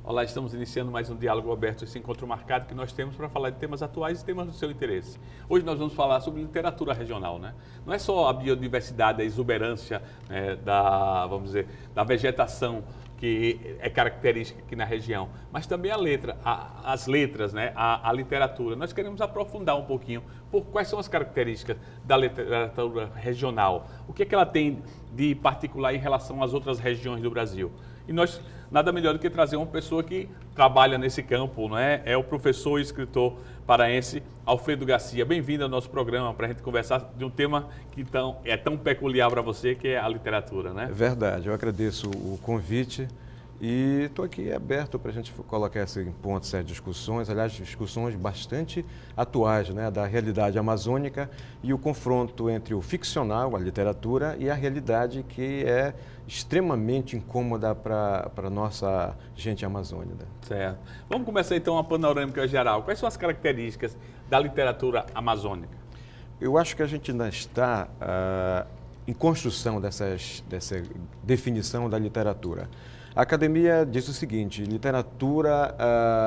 Olá, estamos iniciando mais um diálogo aberto, esse encontro marcado que nós temos para falar de temas atuais e temas do seu interesse. Hoje nós vamos falar sobre literatura regional, né? Não é só a biodiversidade, a exuberância vamos dizer, da vegetação que é característica aqui na região, mas também a letra, as letras, né? A literatura. Nós queremos aprofundar um pouquinho por quais são as características da literatura regional, o que é que ela tem de particular em relação às outras regiões do Brasil. E nós, nada melhor do que trazer uma pessoa que trabalha nesse campo, não é? É o professor e escritor paraense Alfredo Garcia. Bem-vindo ao nosso programa para a gente conversar de um tema que é tão peculiar para você, que é a literatura, né? É verdade, eu agradeço o convite e estou aqui aberto para a gente colocar esse ponto, essas discussões, aliás, discussões bastante atuais, né, da realidade amazônica e o confronto entre o ficcional, a literatura, e a realidade que é extremamente incômoda para a nossa gente amazônica. Certo. Vamos começar então a panorâmica geral. Quais são as características da literatura amazônica? Eu acho que a gente ainda está em construção dessa definição da literatura. A academia diz o seguinte: literatura,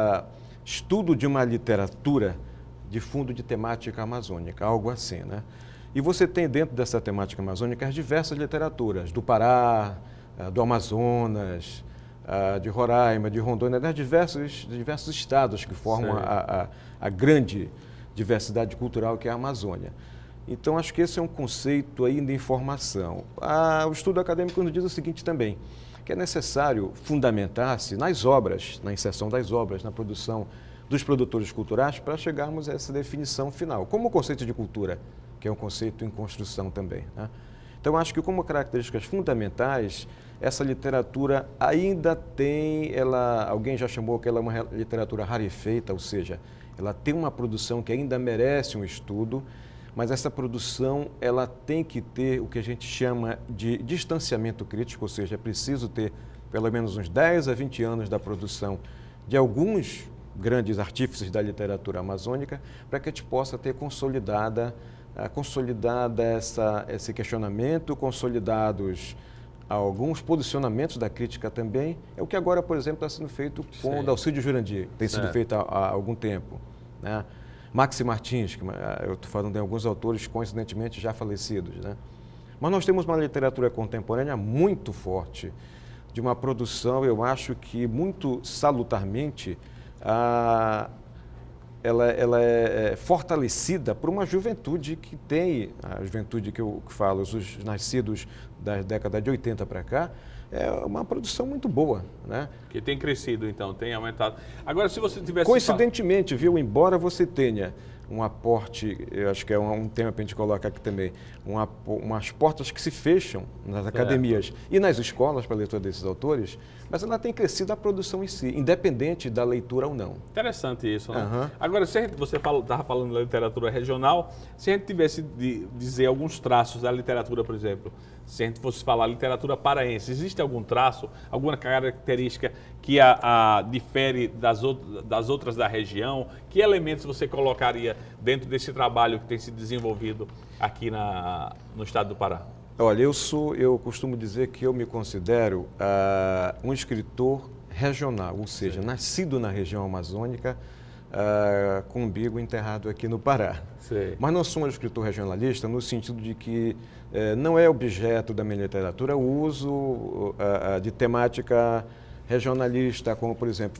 estudo de uma literatura de fundo de temática amazônica, algo assim, né? E você tem dentro dessa temática amazônica as diversas literaturas, do Pará, do Amazonas, de Roraima, de Rondônia, das diversos estados que formam a grande diversidade cultural que é a Amazônia. Então, acho que esse é um conceito ainda em formação. O estudo acadêmico nos diz o seguinte também, que é necessário fundamentar-se nas obras, na inserção das obras, na produção dos produtores culturais, para chegarmos a essa definição final, como o conceito de cultura, que é um conceito em construção também, né? Então, acho que como características fundamentais, essa literatura ainda tem, alguém já chamou que ela é uma literatura rarefeita, ou seja, ela tem uma produção que ainda merece um estudo, mas essa produção ela tem que ter o que a gente chama de distanciamento crítico, ou seja, é preciso ter pelo menos uns 10 a 20 anos da produção de alguns grandes artífices da literatura amazônica para que a gente possa ter consolidada esse questionamento, consolidados alguns posicionamentos da crítica também. É o que agora, por exemplo, está sendo feito com o Dalcídio Jurandir, tem sido feito há algum tempo, né? Maxi Martins, que eu estou falando de alguns autores coincidentemente já falecidos, né? Mas nós temos uma literatura contemporânea muito forte, de uma produção, eu acho que muito salutarmente, ela é fortalecida por uma juventude que tem, a juventude que eu falo, os nascidos da década de 80 para cá, é uma produção muito boa, né? Que tem crescido, então, tem aumentado. Agora, se você tivesse... Coincidentemente, viu, embora você tenha um aporte, eu acho que é um tema para a gente colocar aqui também, umas portas que se fecham nas academias e nas escolas para a leitura desses autores, mas ela tem crescido a produção em si, independente da leitura ou não. Interessante isso, né? Agora, você estava falando da literatura regional, se a gente tivesse de dizer alguns traços da literatura, por exemplo, se a gente fosse falar literatura paraense, existe algum traço, alguma característica que difere das outras da região? Que elementos você colocaria dentro desse trabalho que tem se desenvolvido aqui no estado do Pará? Olha, eu costumo dizer que eu me considero um escritor regional, ou seja, nascido na região amazônica, com o umbigo enterrado aqui no Pará. Mas não sou um escritor regionalista no sentido de que não é objeto da minha literatura o uso de temática regionalista, como, por exemplo,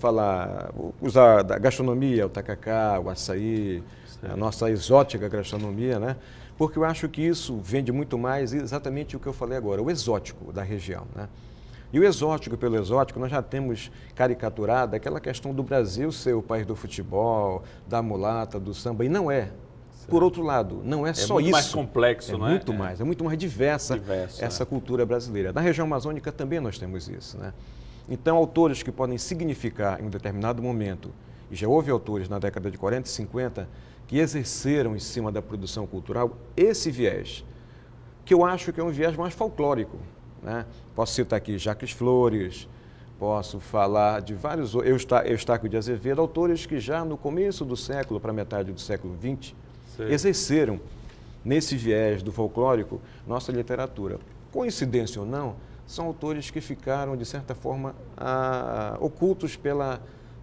usar da gastronomia, o tacacá, o açaí, a nossa exótica gastronomia, né? Porque eu acho que isso vende muito mais exatamente o que eu falei agora, o exótico da região, né? E o exótico pelo exótico, nós já temos caricaturado aquela questão do Brasil ser o país do futebol, da mulata, do samba, e não é. Por outro lado, não é só isso. É muito mais complexo, não é? É muito mais diversa essa cultura brasileira. Na região amazônica também nós temos isso, né? Então, autores que podem significar em um determinado momento, e já houve autores na década de 40 e 50, que exerceram em cima da produção cultural esse viés, que eu acho que é um viés mais folclórico, né? Posso citar aqui Jacques Flores, posso falar de vários, Eustáquio de Azevedo, autores que já no começo do século, para metade do século XX, exerceram nesse viés do folclórico nossa literatura. Coincidência ou não, são autores que ficaram, de certa forma, ocultos pela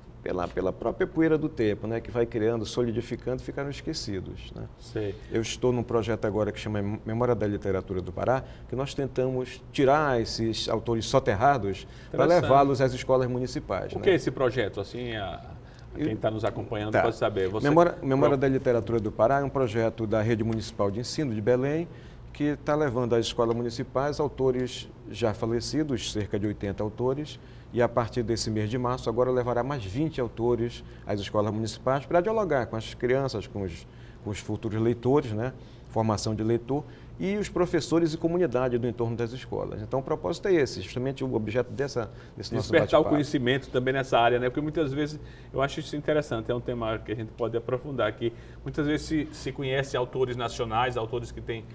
própria poeira do tempo, né, que vai criando, solidificando, ficaram esquecidos. Né? Sei. Eu estou num projeto agora que chama Memória da Literatura do Pará, que nós tentamos tirar esses autores soterrados para levá-los às escolas municipais. O que é esse projeto? Assim, quem está nos acompanhando pode saber. Memória da Literatura do Pará é um projeto da Rede Municipal de Ensino de Belém, que está levando às escolas municipais autores já falecidos, cerca de 80 autores, e a partir desse mês de março agora levará mais 20 autores às escolas municipais para dialogar com as crianças, com os futuros leitores, né? Formação de leitor, e os professores e comunidade do entorno das escolas. Então, o propósito é esse, justamente o objeto desse nosso bate-papo. Despertar o conhecimento também nessa área, né? Porque muitas vezes, eu acho isso interessante, é um tema que a gente pode aprofundar aqui. Muitas vezes se conhece autores nacionais, autores que têm,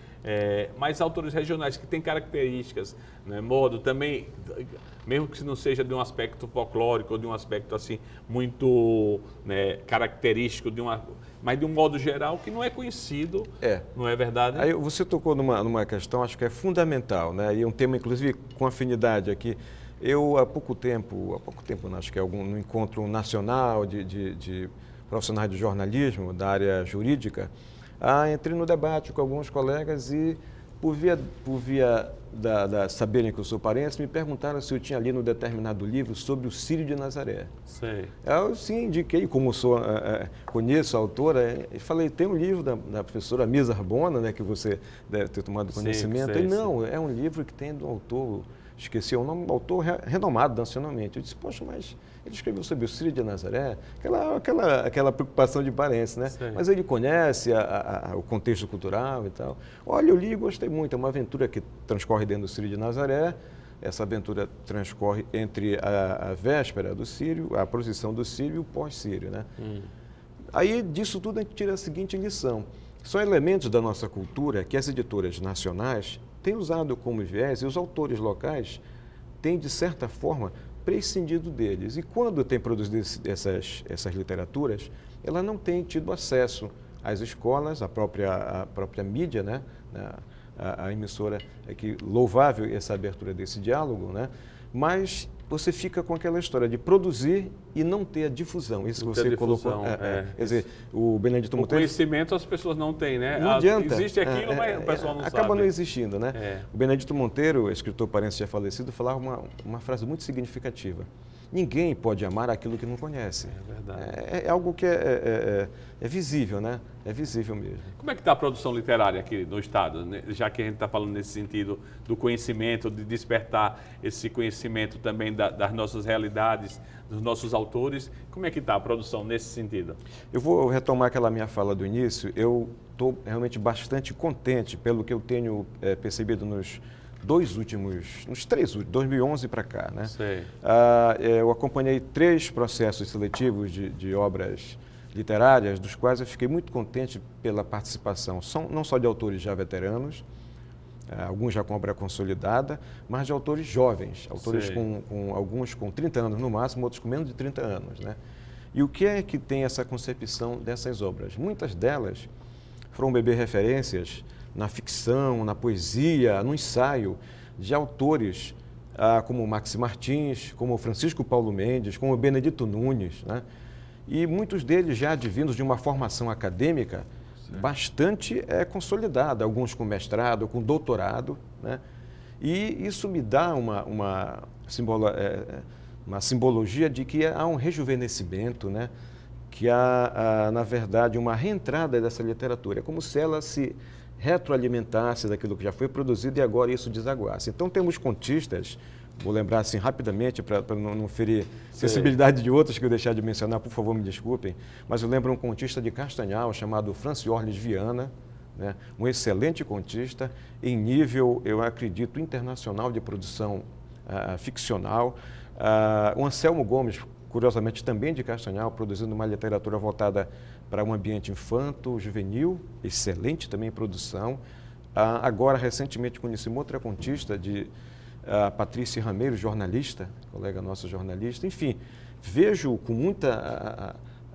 mas autores regionais que têm características, né? Modo também, mesmo que não seja de um aspecto folclórico ou de um aspecto assim muito, né, característico mas de um modo geral que não é conhecido, não é verdade? Aí você tocou numa questão, acho que é fundamental, né? E um tema, inclusive, com afinidade aqui. Eu, há pouco tempo, acho que é num encontro nacional de profissionais de jornalismo, da área jurídica, entrei no debate com alguns colegas e, por via saberem que eu sou paraense, me perguntaram se eu tinha lido um determinado livro sobre o Círio de Nazaré. Sei. Eu sim indiquei, como conheço a autora, e falei, tem um livro da professora Misa Arbona, né, que você deve ter tomado conhecimento. Sim, e não, é um livro que tem do autor, esqueci o nome, um autor renomado nacionalmente. Eu disse, poxa, mas ele escreveu sobre o Círio de Nazaré, aquela preocupação de paraense, né? Sei. Mas ele conhece o contexto cultural e tal. Olha, eu li e gostei muito, é uma aventura que transcorre dentro do Círio de Nazaré. Essa aventura transcorre entre a véspera do Círio, a procissão do Círio e o pós-Círio, né? Aí, disso tudo, a gente tira a seguinte lição. São elementos da nossa cultura que as editoras nacionais têm usado como viés e os autores locais têm, de certa forma, prescindido deles. E quando tem produzido essas literaturas, ela não tem tido acesso às escolas, a própria mídia, né? A emissora, que louvável essa abertura desse diálogo, né? Mas você fica com aquela história de produzir e não ter a difusão. Isso que você colocou. Quer dizer, o Benedito Monteiro... O conhecimento as pessoas não têm, né? Não adianta. Existe aquilo, mas o pessoal não sabe. Acaba não existindo, né? O Benedito Monteiro, escritor paraense já falecido, falava uma frase muito significativa. Ninguém pode amar aquilo que não conhece. É verdade. É algo que é visível, né? É visível mesmo. Como é que está a produção literária aqui no Estado? Já que a gente está falando nesse sentido do conhecimento, de despertar esse conhecimento também das nossas realidades, dos nossos autores, como é que está a produção nesse sentido? Eu vou retomar aquela minha fala do início. Eu estou realmente bastante contente pelo que eu tenho percebido nos 2011 para cá, né? Sei. Eu acompanhei 3 processos seletivos de obras literárias, dos quais eu fiquei muito contente pela participação, não só de autores já veteranos, alguns já com obra consolidada, mas de autores jovens, autores alguns com 30 anos no máximo, outros com menos de 30 anos, né? E o que é que tem essa concepção dessas obras? Muitas delas foram beber referências na ficção, na poesia, no ensaio, de autores como Maxi Martins, como Francisco Paulo Mendes, como Benedito Nunes, né? E muitos deles já advindos de uma formação acadêmica bastante consolidada, alguns com mestrado, com doutorado, né? E isso me dá uma simbologia de que há um rejuvenescimento, né? Que há, na verdade, uma reentrada dessa literatura. É como se ela se retroalimentasse daquilo que já foi produzido e agora isso desaguasse. Então, temos contistas, vou lembrar assim rapidamente, para não ferir sensibilidade de outros que eu deixar de mencionar, por favor, me desculpem, mas eu lembro um contista de Castanhal chamado Franciorles Viana, né? Um excelente contista em nível, eu acredito, internacional de produção ficcional. O Anselmo Gomes, curiosamente também de Castanhal, produzindo uma literatura voltada para um ambiente infanto-juvenil, excelente também produção. Agora, recentemente, conheci uma outra contista, Patrícia Rameiro, jornalista, colega nossa jornalista. Enfim, vejo com muita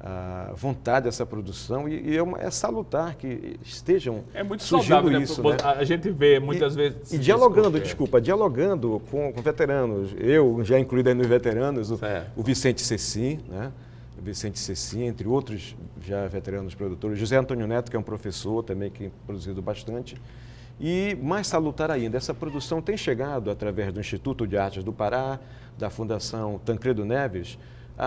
vontade dessa produção e é salutar que estejam muito surgindo saudável, isso, né? né? A gente vê muitas vezes... E dialogando, dialogando com veteranos. Eu já incluído aí nos veteranos, o Vicente Cecim, né? O Vicente Cecim, entre outros já veteranos produtores. José Antônio Neto, que é um professor também que tem produzido bastante. E mais salutar ainda, essa produção tem chegado através do Instituto de Artes do Pará, da Fundação Tancredo Neves,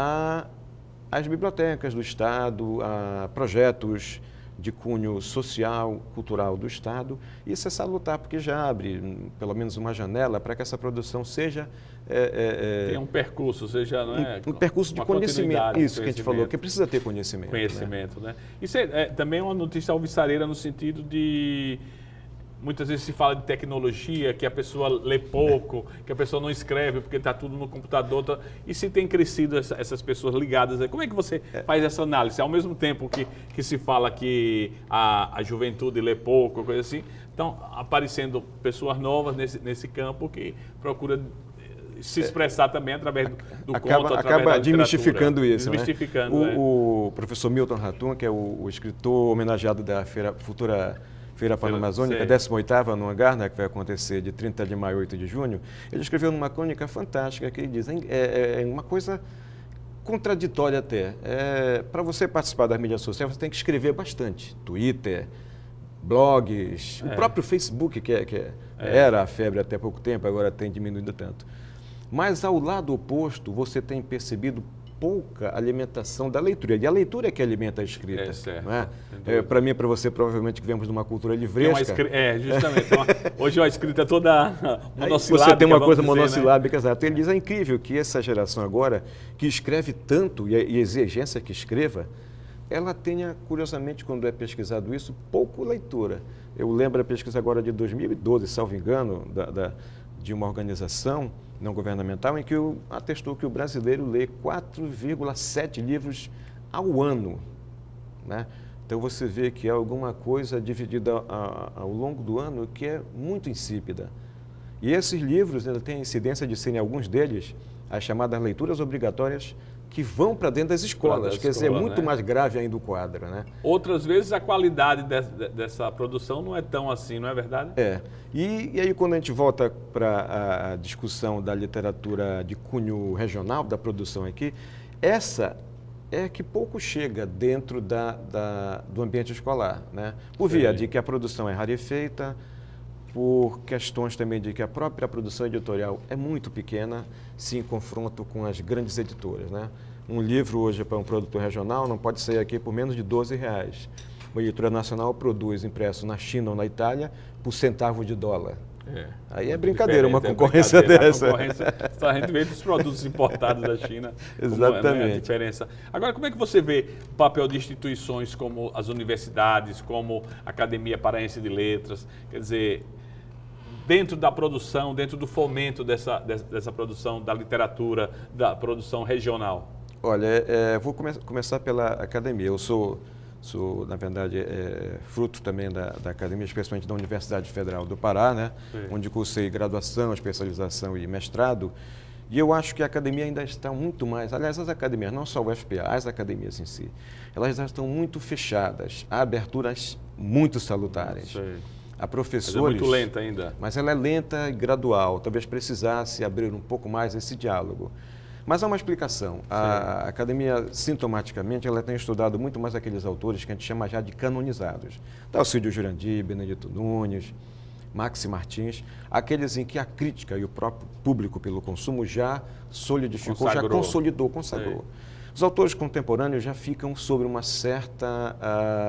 às bibliotecas do Estado, a projetos de cunho social, cultural do Estado. Isso é salutar, porque já abre pelo menos uma janela para que essa produção seja... Tem um percurso, seja... Um percurso de conhecimento, isso que a gente falou, que precisa ter conhecimento. Conhecimento, né? Isso é também uma notícia alvissareira no sentido de... Muitas vezes se fala de tecnologia, que a pessoa lê pouco, que a pessoa não escreve porque está tudo no computador. E se tem crescido essas pessoas ligadas, como é que você faz essa análise? Ao mesmo tempo que se fala que a juventude lê pouco, coisa assim, estão aparecendo pessoas novas nesse campo que procura se expressar também através do conto, acaba desmistificando isso, desmistificando, né? O professor Milton Ratum, que é o escritor homenageado da futura Feira Pan-Amazônica, 18ª no Hangar, né, que vai acontecer de 30 de maio a 8 de junho, ele escreveu numa crônica fantástica que ele diz, é uma coisa contraditória até. Para você participar das mídias sociais, você tem que escrever bastante. Twitter, blogs, o próprio Facebook, que era a febre até pouco tempo, agora tem diminuído tanto. Mas ao lado oposto, você tem percebido pouca alimentação da leitura. E a leitura é que alimenta a escrita. Certo. Não é? Para mim e para você, provavelmente, que viemos de uma cultura livresca. Justamente. Hoje a escrita é toda monossilábica. Você tem uma coisa monossilábica, exato. Ele diz, é incrível que essa geração agora, que escreve tanto, e a exigência que escreva, ela tenha, curiosamente, quando é pesquisado isso, pouco leitura. Eu lembro a pesquisa agora de 2012, salvo engano, de uma organização não governamental, em que atestou que o brasileiro lê 4,7 livros ao ano, né? Então você vê que é alguma coisa dividida ao longo do ano que é muito insípida. E esses livros têm a incidência de serem, alguns deles, as chamadas leituras obrigatórias que vão para dentro das escolas, quer dizer, é muito mais grave ainda o quadro, né? Outras vezes a qualidade dessa produção não é tão assim, não é verdade? E aí quando a gente volta para a discussão da literatura de cunho regional, da produção aqui, essa é que pouco chega dentro do ambiente escolar, né? Por via de que a produção é rarefeita, por questões também de que a própria produção editorial é muito pequena, se em confronto com as grandes editoras, né? Um livro hoje para um produtor regional não pode sair aqui por menos de R$12. Uma editora nacional produz impresso na China ou na Itália por centavo de dólar. Aí é brincadeira, uma concorrência dessa. A gente vê dos produtos importados da China. Exatamente. A diferença. Agora, como é que você vê o papel de instituições como as universidades, como a Academia Paraense de Letras, quer dizer, dentro da produção, dentro do fomento dessa produção da literatura, da produção regional? Olha, vou começar pela academia. Eu sou na verdade, fruto também da academia, especialmente da Universidade Federal do Pará, né? Onde cursei graduação, especialização e mestrado. E eu acho que a academia ainda está muito mais... Aliás, as academias, não só o UFPA, as academias em si, elas já estão muito fechadas. Há aberturas muito salutares. Há professores... Mas é muito lenta ainda. Mas ela é lenta e gradual. Talvez precisasse abrir um pouco mais esse diálogo. Mas há uma explicação. A academia, sintomaticamente, ela tem estudado muito mais aqueles autores que a gente chama já de canonizados. Dalcídio Jurandir, Benedito Nunes, Maxi Martins, aqueles em que a crítica e o próprio público pelo consumo já solidificou, já consolidou, consagrou. Os autores contemporâneos já ficam sobre uma certa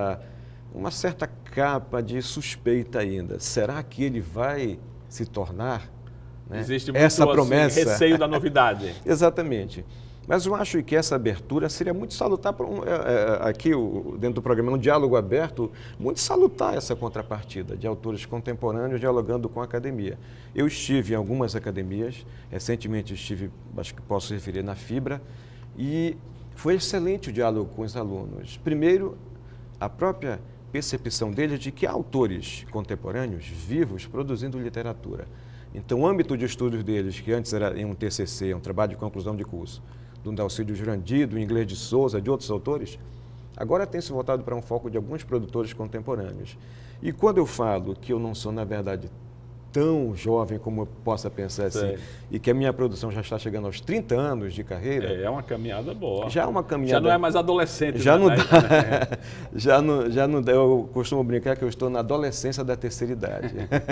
capa de suspeita ainda. Será que ele vai se tornar... Né? Existe muito essa promessa, receio da novidade. Exatamente. Mas eu acho que essa abertura seria muito salutar, aqui dentro do programa, no diálogo aberto, muito salutar essa contrapartida de autores contemporâneos dialogando com a academia. Eu estive em algumas academias, recentemente estive, acho que posso referir, na Fibra, e foi excelente o diálogo com os alunos. Primeiro, a própria percepção deles de que há autores contemporâneos vivos produzindo literatura. Então, o âmbito de estudos deles, que antes era em um TCC, um trabalho de conclusão de curso, do Dalcídio Jurandir, do Inglês de Souza, de outros autores, agora tem se voltado para um foco de alguns produtores contemporâneos. E quando eu falo que eu não sou, na verdade, tão jovem como eu possa pensar assim, e que a minha produção já está chegando aos 30 anos de carreira... É uma caminhada boa. Já é uma caminhada... Já não é mais adolescente. Já não dá. Já não dá. Eu costumo brincar que eu estou na adolescência da terceira idade.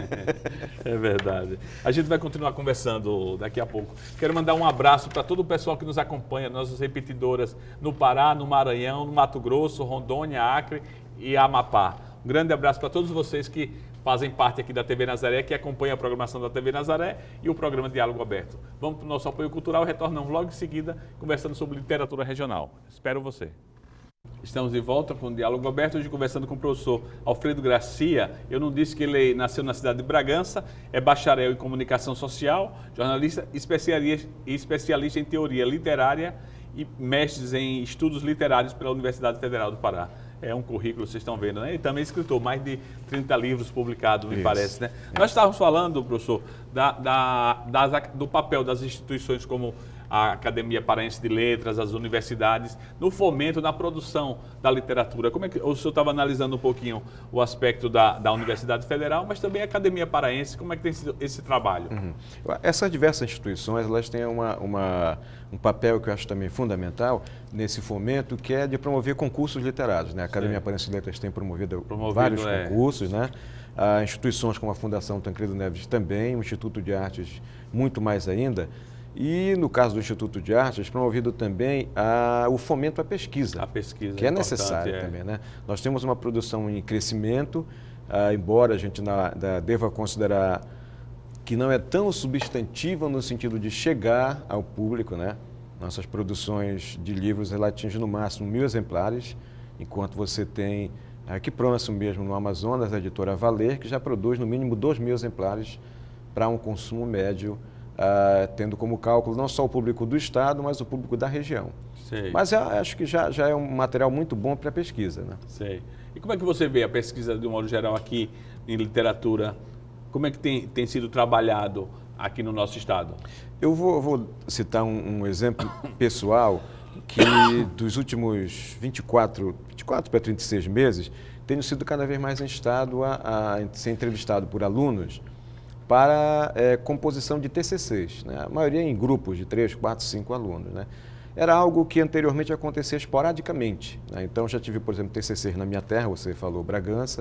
É verdade. A gente vai continuar conversando daqui a pouco. Quero mandar um abraço para todo o pessoal que nos acompanha, nossas repetidoras no Pará, no Maranhão, no Mato Grosso, Rondônia, Acre e Amapá. Um grande abraço para todos vocês que fazem parte aqui da TV Nazaré, que acompanham a programação da TV Nazaré e o programa Diálogo Aberto. Vamos para o nosso apoio cultural e retornamos logo em seguida conversando sobre literatura regional. Espero você. Estamos de volta com o Diálogo Aberto, hoje conversando com o professor Alfredo Gracia. Eu não disse que ele nasceu na cidade de Bragança, é bacharel em comunicação social, jornalista e especialista em teoria literária e mestres em estudos literários pela Universidade Federal do Pará. É um currículo, vocês estão vendo, né? E também escritor, mais de 30 livros publicados, me parece, né? Nós estávamos falando, professor, do papel das instituições como a Academia Paraense de Letras, as universidades, no fomento, na produção da literatura. Como é que o senhor estava analisando um pouquinho o aspecto da Universidade Federal, mas também a Academia Paraense, como é que tem sido esse trabalho? Essas diversas instituições, elas têm um papel que eu acho também fundamental nesse fomento, que é de promover concursos literários, né? A Academia Paraense de Letras tem promovido vários concursos, né? Instituições como a Fundação Tancredo Neves também, o Instituto de Artes muito mais ainda. E, no caso do Instituto de Artes, promovido também o fomento à pesquisa. A pesquisa que é necessário também, né? Nós temos uma produção em crescimento, embora a gente deva considerar que não é tão substantiva no sentido de chegar ao público, né? Nossas produções de livros, ela atinge no máximo 1000 exemplares, enquanto você tem, aqui próximo mesmo, no Amazonas, a editora Valer, que já produz no mínimo 2000 exemplares para um consumo médio, tendo como cálculo não só o público do Estado, mas o público da região. Sei. Mas eu acho que já é um material muito bom para a pesquisa, né? Sei. E como é que você vê a pesquisa, de um modo geral, aqui em literatura? Como é que tem sido trabalhado aqui no nosso Estado? Eu vou citar um exemplo pessoal que dos últimos 24 para 36 meses, tenho sido cada vez mais instado a ser entrevistado por alunos para composição de TCCs, né? A maioria em grupos de 3, 4, 5 alunos, né? Era algo que anteriormente acontecia esporadicamente, né? Então já tive, por exemplo, TCCs na minha terra, você falou Bragança,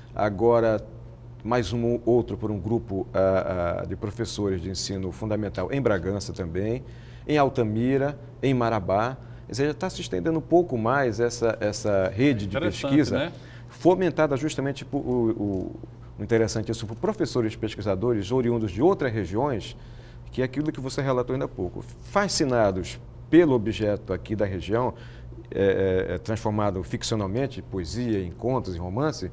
agora mais um outro por um grupo de professores de ensino fundamental em Bragança também, em Altamira, em Marabá. Quer dizer, já está se estendendo um pouco mais essa rede de pesquisa, né? Fomentada justamente por o interessante isso por professores pesquisadores oriundos de outras regiões, que é aquilo que você relatou ainda há pouco, fascinados pelo objeto aqui da região, transformado ficcionalmente, poesia, em contos, em romance,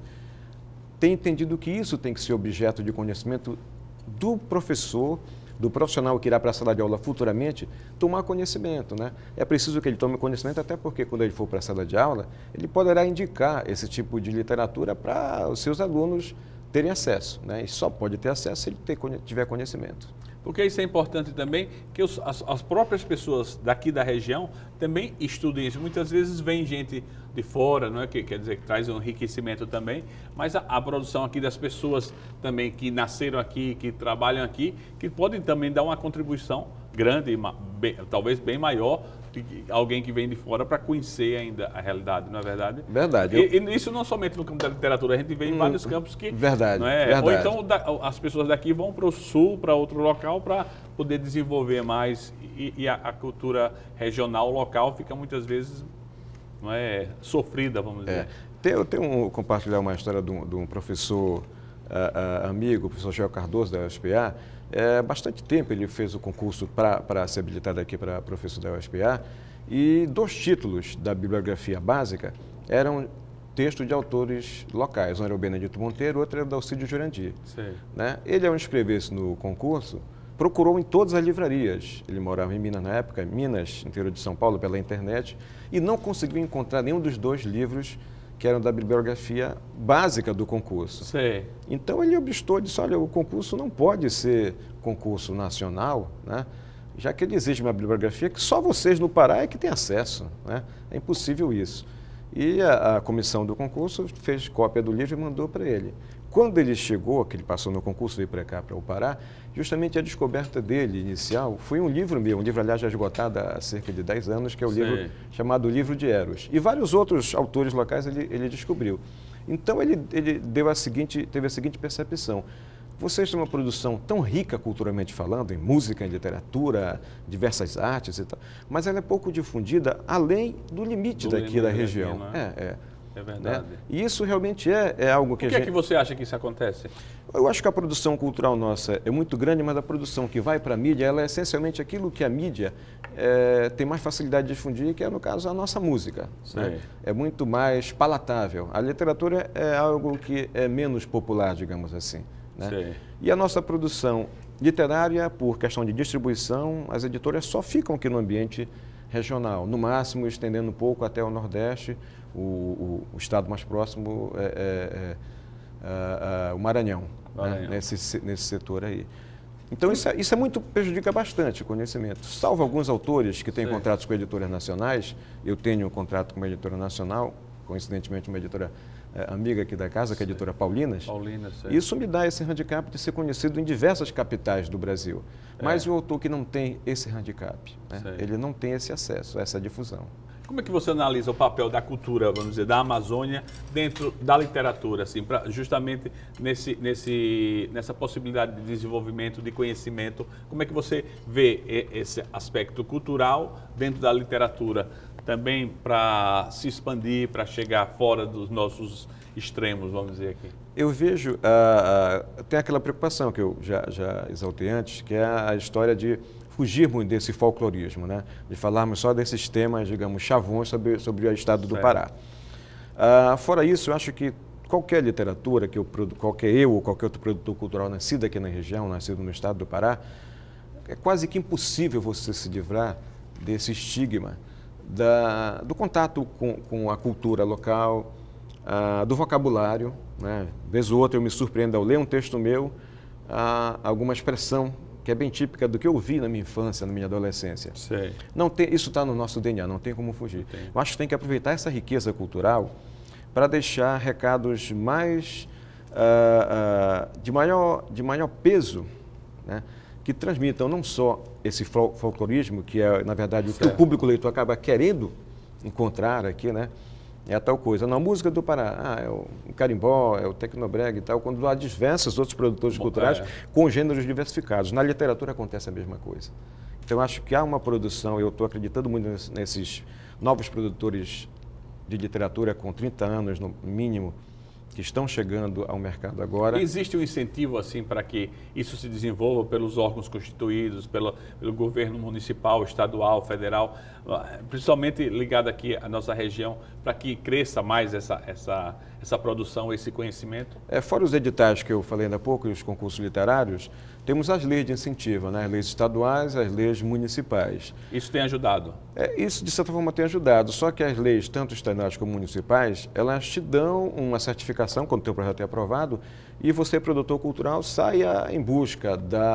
tem entendido que isso tem que ser objeto de conhecimento do professor, do profissional que irá para a sala de aula futuramente, tomar conhecimento, né? É preciso que ele tome conhecimento, até porque quando ele for para a sala de aula, ele poderá indicar esse tipo de literatura para os seus alunos terem acesso, né? E só pode ter acesso se ele tiver conhecimento. Porque isso é importante também, que as próprias pessoas daqui da região também estudem isso. Muitas vezes vem gente de fora, não é? Que quer dizer que traz um enriquecimento também, mas a produção aqui das pessoas também que nasceram aqui, que trabalham aqui, que podem também dar uma contribuição grande, talvez bem maior, de alguém que vem de fora para conhecer ainda a realidade, não é verdade? Verdade. E isso não somente no campo da literatura, a gente vê em vários campos que... Verdade, não é? verdade. Ou então as pessoas daqui vão para o sul, para outro local, para poder desenvolver mais e a cultura regional, local, fica muitas vezes sofrida, vamos dizer. Eu tenho compartilhar uma história de um professor amigo, o professor Joel Cardoso, da UFPA. Bastante tempo ele fez o concurso para ser habilitado aqui para professor da UFPA, e 2 títulos da bibliografia básica eram textos de autores locais. Um era o Benedito Monteiro, outro era o Dalcídio Jurandir. Né? Ele, ao inscrever-se no concurso, procurou em todas as livrarias. Ele morava em Minas na época, Minas, interior de São Paulo, pela internet, e não conseguiu encontrar nenhum dos 2 livros que eram da bibliografia básica do concurso. Então ele obstou e disse, olha, o concurso não pode ser concurso nacional, né? já que ele exige uma bibliografia que só vocês no Pará é que têm acesso, né? É impossível isso. E a comissão do concurso fez cópia do livro e mandou para ele. Quando ele chegou, que ele passou no concurso, veio para cá, para o Pará, justamente a descoberta dele inicial foi um livro meu, um livro, aliás, já esgotado há cerca de 10 anos, que é o livro chamado Livro de Eros. E vários outros autores locais ele descobriu. Então ele teve a seguinte percepção: vocês têm uma produção tão rica culturalmente falando, em música, em literatura, diversas artes e tal, mas ela é pouco difundida além do limite daqui da região. É verdade. Né? E isso realmente é algo que Por que é que você acha que isso acontece? Eu acho que a produção cultural nossa é muito grande, mas a produção que vai para a mídia, ela é essencialmente aquilo que a mídia tem mais facilidade de difundir, que é, no caso, a nossa música. Né? É muito mais palatável. A literatura é algo que é menos popular, digamos assim. Né? E a nossa produção literária, por questão de distribuição, as editoras só ficam aqui no ambiente regional, no máximo estendendo um pouco até o Nordeste. O estado mais próximo é o Maranhão, né? nesse setor aí. Então isso muito prejudica bastante o conhecimento. Salvo alguns autores que têm contratos com editoras nacionais, eu tenho um contrato com uma editora nacional, coincidentemente uma editora amiga aqui da casa, que é a editora Paulinas. Isso me dá esse handicap de ser conhecido em diversas capitais do Brasil. Mas o autor que não tem esse handicap, né? Ele não tem esse acesso, essa difusão. Como é que você analisa o papel da cultura, vamos dizer, da Amazônia dentro da literatura, assim, justamente nessa possibilidade de desenvolvimento, de conhecimento? Como é que você vê esse aspecto cultural dentro da literatura, também para se expandir, para chegar fora dos nossos extremos, vamos dizer aqui? Eu vejo, tem aquela preocupação que eu já exaltei antes, que é a história de fugirmos desse folclorismo, né? De falarmos só desses temas, digamos, chavões sobre o estado do Pará. Fora isso, eu acho que qualquer literatura, qualquer eu ou qualquer outro produtor cultural nascido aqui na região, nascido no estado do Pará, é quase que impossível você se livrar desse estigma do contato com a cultura local, do vocabulário, né? Vez ou outra eu me surpreendo ao ler um texto meu, alguma expressão que é bem típica do que eu vi na minha infância, na minha adolescência. Isso está no nosso DNA, não tem como fugir. Eu acho que tem que aproveitar essa riqueza cultural para deixar recados mais de maior peso, né? Que transmitam não só esse folclorismo, que é, na verdade, o que o público leitor acaba querendo encontrar aqui, né? É a tal coisa. Na música do Pará, é o carimbó, é o tecnobrega e tal, quando há diversos outros produtores culturais com gêneros diversificados. Na literatura acontece a mesma coisa. Então, acho que há uma produção, eu estou acreditando muito nesses novos produtores de literatura com 30 anos, no mínimo, que estão chegando ao mercado agora. Existe um incentivo assim para que isso se desenvolva pelos órgãos constituídos, pelo governo municipal, estadual, federal, principalmente ligado aqui à nossa região, para que cresça mais essa produção, esse conhecimento? Fora os editais que eu falei ainda há pouco, e os concursos literários, temos as leis de incentivo, né? As leis estaduais, as leis municipais. Isso tem ajudado? Isso, de certa forma, tem ajudado. Só que as leis, tanto estaduais como municipais, elas te dão uma certificação quando o teu projeto é aprovado e você, produtor cultural, saia em busca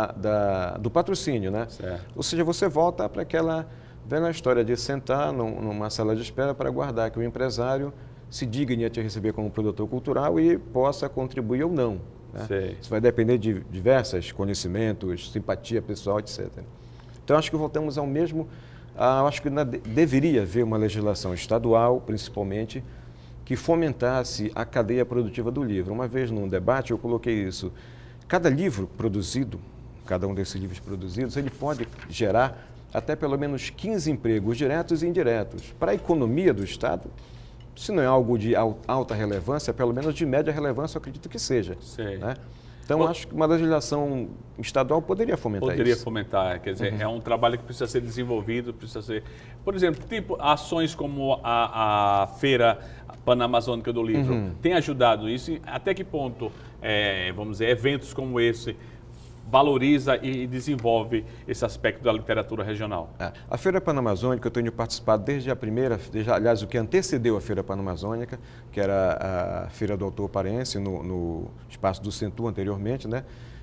do patrocínio, né? Ou seja, você volta para aquela velha história de sentar numa sala de espera para aguardar que o empresário se digne a te receber como produtor cultural e possa contribuir ou não. Né? Isso vai depender de diversos conhecimentos, simpatia pessoal, etc. Então, acho que voltamos ao mesmo. Acho que deveria haver uma legislação estadual, principalmente, que fomentasse a cadeia produtiva do livro. Uma vez num debate eu coloquei isso. Cada livro produzido, cada um desses livros produzidos, ele pode gerar até pelo menos 15 empregos diretos e indiretos. Para a economia do Estado, se não é algo de alta relevância, pelo menos de média relevância, eu acredito que seja. Né? Então, acho que uma legislação estadual poderia fomentar isso. Poderia fomentar, quer dizer, é um trabalho que precisa ser desenvolvido, precisa ser... Por exemplo, tipo ações como a Feira Panamazônica do Livro, tem ajudado isso? Até que ponto, vamos dizer, eventos como esse valoriza e desenvolve esse aspecto da literatura regional? A Feira Panamazônica, eu tenho participado desde a primeira, aliás, o que antecedeu a Feira Panamazônica, que era a Feira do Autor Paraense, no espaço do Centur anteriormente, né?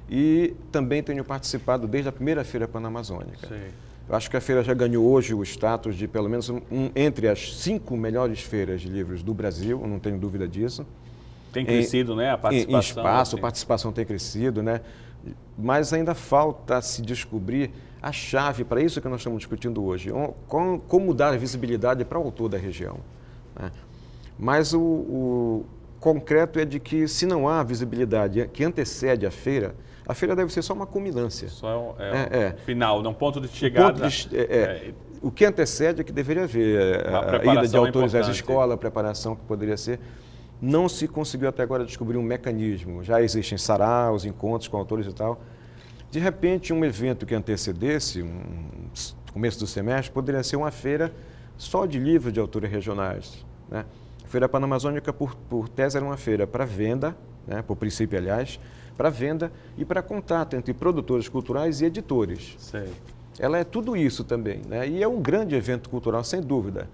e também tenho participado desde a primeira Feira Panamazônica. Sim. Eu acho que a feira já ganhou hoje o status de pelo menos entre as 5 melhores feiras de livros do Brasil, não tenho dúvida disso. Tem crescido, né, a participação? Em espaço, assim. a participação tem crescido, né? Mas ainda falta se descobrir a chave para isso que nós estamos discutindo hoje. Como dar visibilidade para o autor da região, né? Mas o concreto é de que, se não há visibilidade que antecede a feira deve ser só uma culminância. Só final, não ponto de chegada. O que antecede é que deveria haver a ida de autores às escolas, a preparação que poderia ser. Não se conseguiu até agora descobrir um mecanismo. Já existem saraus, encontros com autores e tal. De repente, um evento que antecedesse, começo do semestre, poderia ser uma feira só de livros de autores regionais, né? A Feira Panamazônica, por tese, era uma feira para venda, né? Por princípio, aliás, para venda e para contato entre produtores culturais e editores. Sei. Ela é tudo isso também, né? E é um grande evento cultural, sem dúvida.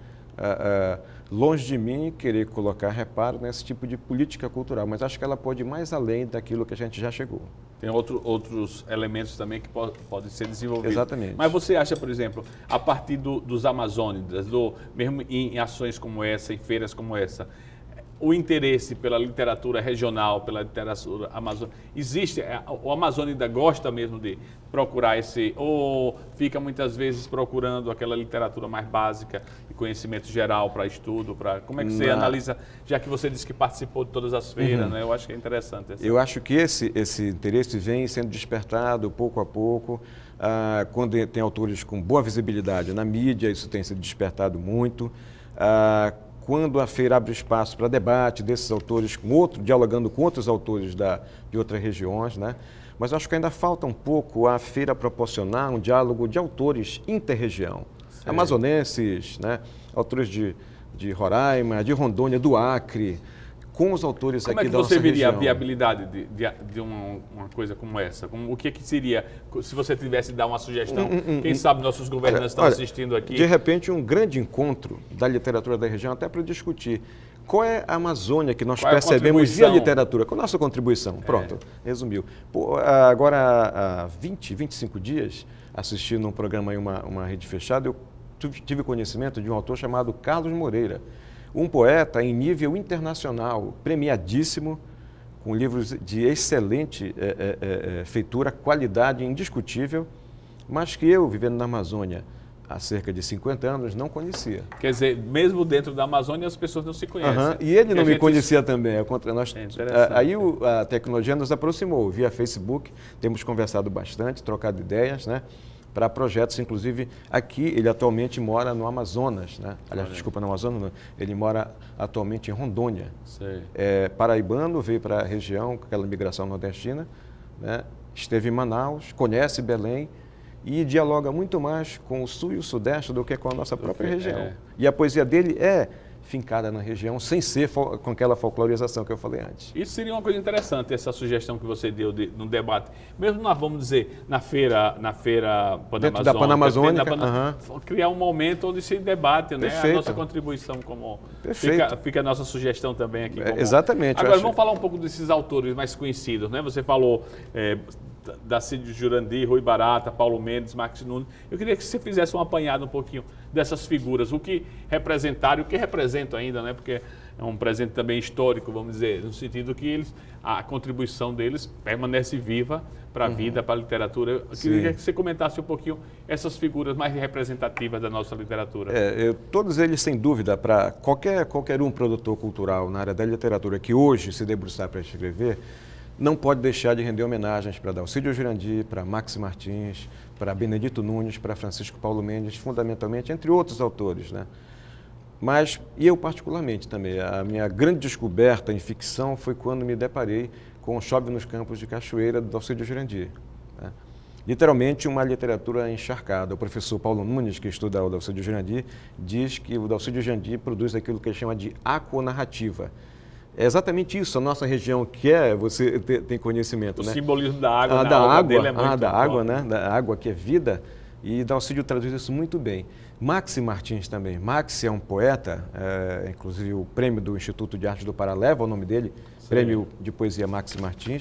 Longe de mim querer colocar reparo nesse tipo de política cultural, mas acho que ela pode ir mais além daquilo que a gente já chegou. Tem outros elementos também que podem ser desenvolvidos. Exatamente. Mas você acha, por exemplo, a partir dos amazônidas, mesmo em ações como essa, em feiras como essa, o interesse pela literatura regional, pela literatura amazônica, existe? O amazônida gosta mesmo de procurar ou fica muitas vezes procurando aquela literatura mais básica e conhecimento geral para estudo? Como é que você analisa, já que você disse que participou de todas as feiras, né? Eu acho que é interessante. Eu acho que esse interesse vem sendo despertado pouco a pouco. Quando tem autores com boa visibilidade na mídia, isso tem sido despertado muito. Quando a feira abre espaço para debate desses autores dialogando com outros autores de outras regiões, né? Mas acho que ainda falta um pouco a feira proporcionar um diálogo de autores interregião, amazonenses, né? Autores de Roraima, de Rondônia, do Acre, com os autores aqui da nossa região. Como é que você veria a viabilidade de uma coisa como essa? O que seria, se você tivesse de dar uma sugestão? Quem sabe nossos governantes estão assistindo aqui. De repente, um grande encontro da literatura da região, até para discutir qual é a Amazônia que nós percebemos via literatura, qual é a nossa contribuição. Pronto, resumiu. Agora, há 25 dias, assistindo um programa em uma rede fechada, eu tive conhecimento de um autor chamado Carlos Moreira, um poeta em nível internacional, premiadíssimo, com livros de excelente feitura, qualidade indiscutível, mas que eu, vivendo na Amazônia há cerca de 50 anos, não conhecia. Quer dizer, mesmo dentro da Amazônia, as pessoas não se conhecem. E ele não me conhecia também. Aí a tecnologia nos aproximou. Via Facebook, temos conversado bastante, trocado ideias, né? Para projetos, inclusive, aqui, ele atualmente mora no Amazonas, né? Aliás, desculpa, no Amazonas não. Ele mora atualmente em Rondônia. Sei. Paraibano, veio para a região, com aquela migração nordestina, né? Esteve em Manaus, conhece Belém e dialoga muito mais com o sul e o sudeste do que com a nossa própria região. E a poesia dele é fincada na região, sem ser com aquela folclorização que eu falei antes. Isso seria uma coisa interessante, essa sugestão que você deu no debate. Mesmo nós vamos dizer, na feira dentro da Panamazônica, criar um momento onde se debate, né? Perfeito. A nossa contribuição como... Perfeito. Fica a nossa sugestão também aqui. Exatamente. Agora, vamos falar um pouco desses autores mais conhecidos, né? Você falou Dacídio Jurandir, Rui Barata, Paulo Mendes, Max Nunes. Eu queria que você fizesse um apanhado um pouquinho dessas figuras, o que representaram e o que representam ainda, né? Porque é um presente também histórico, vamos dizer, no sentido que a contribuição deles permanece viva para a vida, para a literatura. Eu queria que você comentasse um pouquinho essas figuras mais representativas da nossa literatura. Todos eles, sem dúvida, para qualquer produtor cultural na área da literatura que hoje se debruçar para escrever, não pode deixar de render homenagens para Dacídio Jurandir, para Max Martins, para Benedito Nunes, para Francisco Paulo Mendes, fundamentalmente, entre outros autores, né? Mas, e eu particularmente também, a minha grande descoberta em ficção foi quando me deparei com Chove nos Campos de Cachoeira, do Dacídio Jurandir, né? Literalmente uma literatura encharcada. O professor Paulo Nunes, que estuda o Dacídio Jurandir, diz que o Dacídio Jurandir produz aquilo que ele chama de aquonarrativa. É exatamente isso, a nossa região quer, você tem conhecimento, né? O simbolismo da água, dele é muito da água, né? Da água que é vida, e Dacídio traduz isso muito bem. Max Martins também. Max é um poeta, inclusive o prêmio do Instituto de Arte do Pará leva o nome dele, Prêmio de Poesia Max Martins,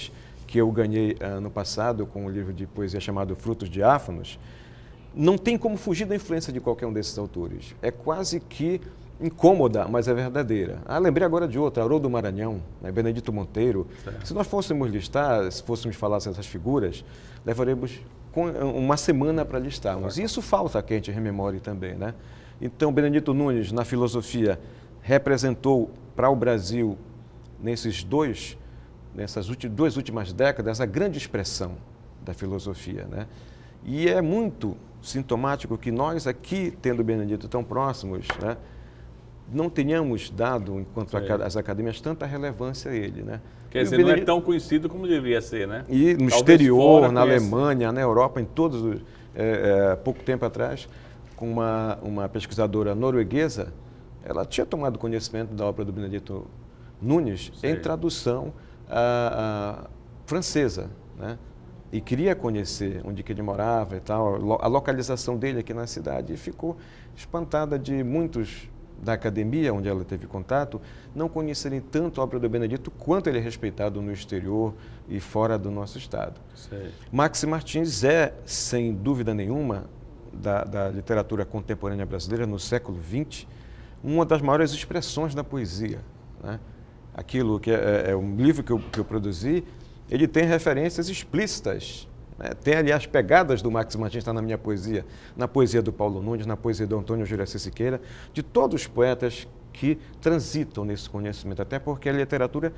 que eu ganhei ano passado com um livro de poesia chamado Frutos Diáfanos, não tem como fugir da influência de qualquer um desses autores. É quase que incômoda, mas é verdadeira. Lembrei agora de outra, Haroldo Maranhão, né, Benedito Monteiro. Certo. Se nós fôssemos listar, se fôssemos falar dessas figuras, levaremos uma semana para listarmos. E isso falta que a gente rememore também, né? Então, Benedito Nunes, na filosofia, representou para o Brasil, nessas duas últimas décadas, a grande expressão da filosofia, né? E é muito sintomático que nós aqui, tendo o Benedito tão próximos, né, não tenhamos dado, enquanto as academias, tanta relevância a ele, né? Quer dizer, não é tão conhecido como deveria ser, né? E no exterior, na Alemanha, na Europa, em todos os... pouco tempo atrás, com uma pesquisadora norueguesa, ela tinha tomado conhecimento da obra do Benedito Nunes em tradução francesa, né? E queria conhecer onde que ele morava e tal, a localização dele aqui na cidade, e ficou espantada de muitos da academia, onde ela teve contato, não conhecerem tanto a obra do Benedito quanto ele é respeitado no exterior e fora do nosso estado. Sei. Maxi Martins é, sem dúvida nenhuma, da literatura contemporânea brasileira no século XX, uma das maiores expressões da poesia, né? Aquilo que é um livro que eu produzi, ele tem referências explícitas, né? Tem, aliás, pegadas do Maxi Martins, está na minha poesia, na poesia do Paulo Nunes, na poesia do Antônio Juraci Siqueira, de todos os poetas que transitam nesse conhecimento, até porque a literatura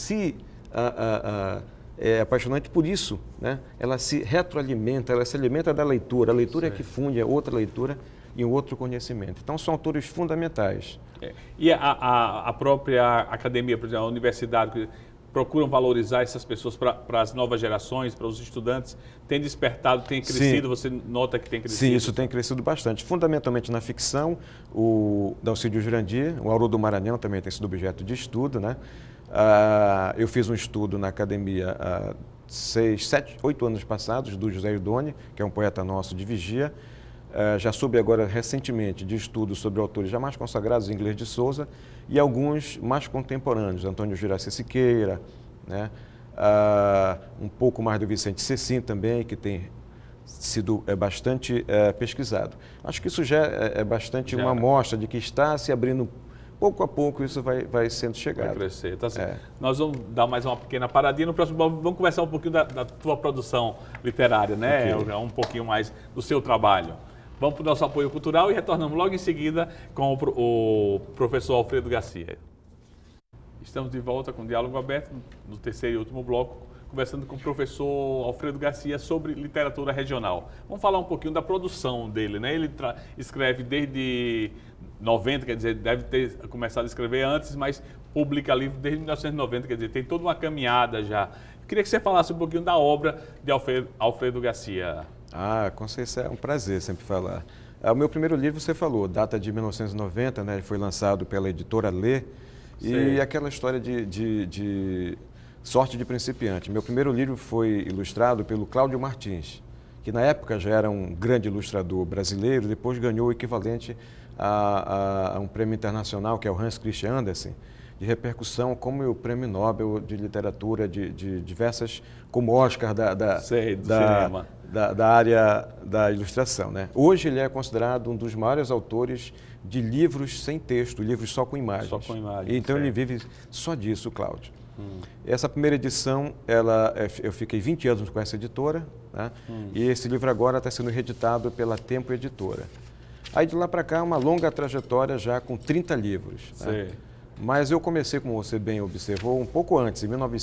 é apaixonante por isso, né? Ela se retroalimenta, ela se alimenta da leitura, a leitura é que funde a outra leitura e um outro conhecimento. Então, são autores fundamentais. E a própria academia, por exemplo, a universidade, procuram valorizar essas pessoas para as novas gerações, para os estudantes, tem despertado, tem crescido, sim. Você nota que tem crescido? Sim, isso tem crescido bastante. Fundamentalmente na ficção, o Dalcídio Jurandir, o Haroldo Maranhão também tem sido objeto de estudo, né? Eu fiz um estudo na academia há 8 anos passados, do José Idoni, que é um poeta nosso de Vigia. Já soube agora recentemente de estudos sobre autores já mais consagrados, Inglês de Souza, e alguns mais contemporâneos, Antônio Juraci Siqueira, né? Um pouco mais do Vicente Cecim também, que tem sido bastante pesquisado. Acho que isso já é bastante uma amostra de que está se abrindo, pouco a pouco isso vai sendo chegado. Vai crescer, tá certo. Nós vamos dar mais uma pequena paradinha, no próximo bloco vamos conversar um pouquinho da tua produção literária, né? Okay. Um pouquinho mais do seu trabalho. Vamos para o nosso apoio cultural e retornamos logo em seguida com o professor Alfredo Garcia. Estamos de volta com o Diálogo Aberto, no terceiro e último bloco, conversando com o professor Alfredo Garcia sobre literatura regional. Vamos falar um pouquinho da produção dele, né? Ele escreve desde 90, quer dizer, deve ter começado a escrever antes, mas publica livro desde 1990, quer dizer, tem toda uma caminhada já. Queria que você falasse um pouquinho da obra de Alfredo Garcia. Com certeza, é um prazer sempre falar. O meu primeiro livro, você falou, data de 1990, né? Ele foi lançado pela editora Lê. E aquela história de sorte de principiante. Meu primeiro livro foi ilustrado pelo Cláudio Martins, que na época já era um grande ilustrador brasileiro, depois ganhou o equivalente a um prêmio internacional, que é o Hans Christian Andersen, de repercussão, como o Prêmio Nobel de Literatura de diversas, como Oscar da área da ilustração, né? Hoje ele é considerado um dos maiores autores de livros sem texto, livros só com imagens. Só com imagens. Então ele vive só disso, Cláudio. Essa primeira edição, eu fiquei 20 anos com essa editora, né? E esse livro agora está sendo reeditado pela Tempo Editora. Aí de lá para cá, uma longa trajetória já com 30 livros. Né? Mas eu comecei, como você bem observou, um pouco antes, em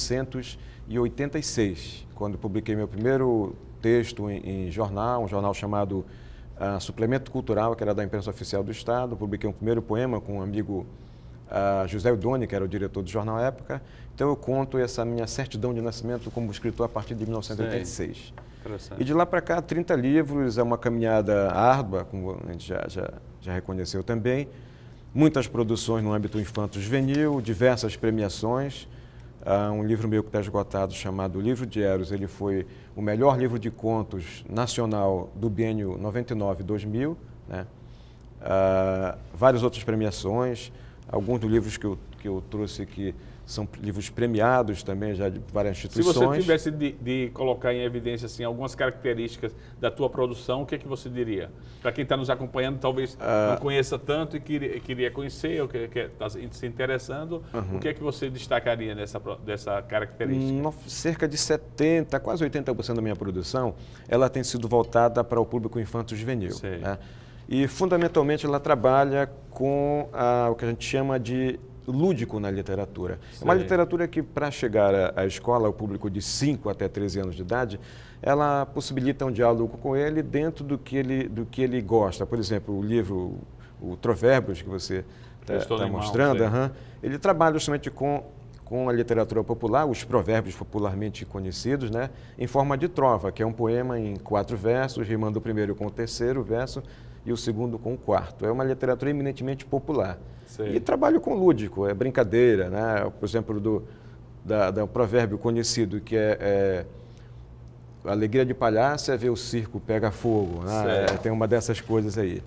1986, quando publiquei meu primeiro texto em jornal, um jornal chamado Suplemento Cultural, que era da imprensa oficial do Estado. Publiquei um primeiro poema com um amigo José Idoni, que era o diretor do jornal à época. Então eu conto essa minha certidão de nascimento como escritor a partir de 1986. E de lá para cá, 30 livros, é uma caminhada árdua, como a gente já reconheceu também. Muitas produções no âmbito infanto-juvenil, diversas premiações. Um livro meu que está esgotado, chamado Livro de Eros, ele foi o melhor livro de contos nacional do biênio 99-2000. Né? Várias outras premiações, alguns dos livros que eu trouxe aqui São livros premiados também, já de várias Se instituições. você tivesse de colocar em evidência assim, algumas características da tua produção, o que é que você diria? Para quem está nos acompanhando, talvez não conheça tanto e queria conhecer, ou que está se interessando, o que é que você destacaria dessa característica? Cerca de 70%, quase 80% da minha produção, ela tem sido voltada para o público infanto-juvenil. Né? E, fundamentalmente, ela trabalha com o que a gente chama de lúdico na literatura. É uma literatura que, para chegar à escola, ao público de 5 até 13 anos de idade, ela possibilita um diálogo com ele dentro do que ele gosta. Por exemplo, o livro, o Provérbios, que você está mostrando, ele trabalha justamente com a literatura popular, os provérbios popularmente conhecidos, né, em forma de trova, que é um poema em 4 versos, rimando o primeiro com o terceiro verso e o segundo com o quarto. É uma literatura eminentemente popular. E trabalho com lúdico, é brincadeira, né? Por exemplo, do provérbio conhecido, que é a alegria de palhaço é ver o circo pega fogo, né? Tem uma dessas coisas aí.